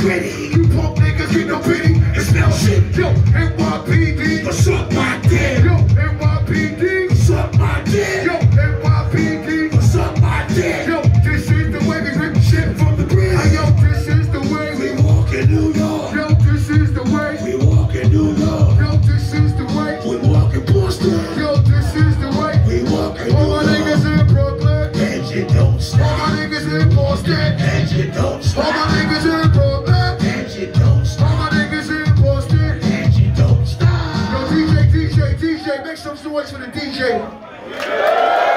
gritty. You punk niggas get no pity. It's now shit. Yo, NYPD, suck my dick. Yo, NYPD, suck my dick. Yo, NYPD, suck my dick. Yo, this is the way we rip shit from the bridge. Hey, yo, this is the way we walk in New York. Yo, this is the way we walk in New York. Yo, this is the way we walk in Boston. Yo, this is the way we walk in New York. All my niggas in Brooklyn, and you don't stop. All my niggas in Boston, and you don't stop. All my niggas in Brooklyn, and you don't stop. All my niggas in Boston, and you don't stop. Yo, DJ, make some noise for the DJ.